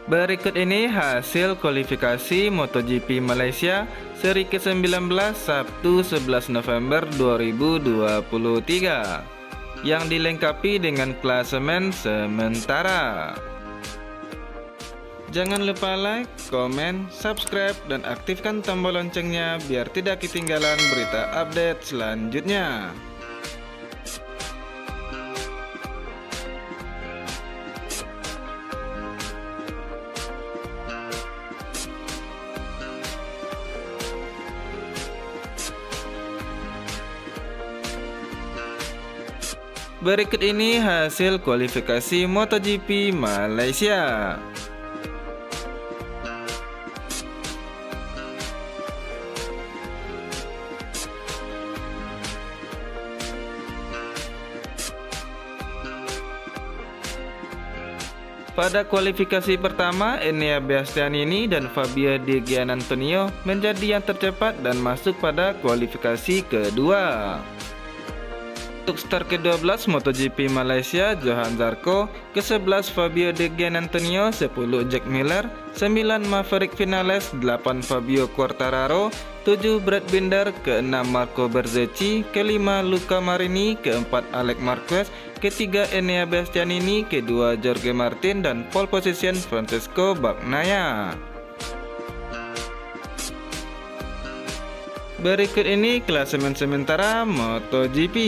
Berikut ini hasil kualifikasi MotoGP Malaysia seri ke-19 Sabtu 11 November 2023 yang dilengkapi dengan klasemen sementara. Jangan lupa like, komen, subscribe, dan aktifkan tombol loncengnya biar tidak ketinggalan berita update selanjutnya. Berikut ini hasil kualifikasi MotoGP Malaysia. Pada kualifikasi pertama, Enea Bastianini dan Fabio Di Gianantonio menjadi yang tercepat dan masuk pada kualifikasi kedua. Untuk start ke-12 MotoGP Malaysia, Johan Zarco, ke-11 Fabio De Gianantonio, 10 Jack Miller, 9 Maverick Vinales, 8 Fabio Quartararo, 7 Brad Binder, ke-6 Marco Bezzecchi, ke-5 Luca Marini, ke-4 Alex Marquez, ke-3 Enea Bastianini, ke-2 Jorge Martin, dan pole position Francesco Bagnaia. Berikut ini klasemen sementara MotoGP.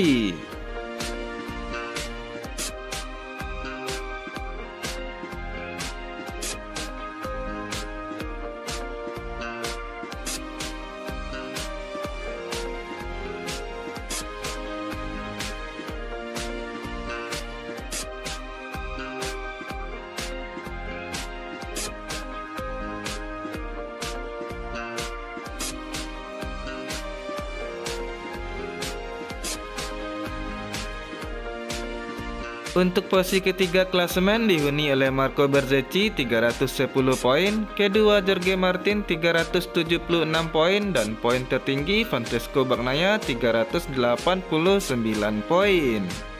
Untuk posisi ketiga klasemen dihuni oleh Marco Bezzecchi 310 poin, kedua Jorge Martin 376 poin, dan poin tertinggi Francesco Bagnaia 389 poin.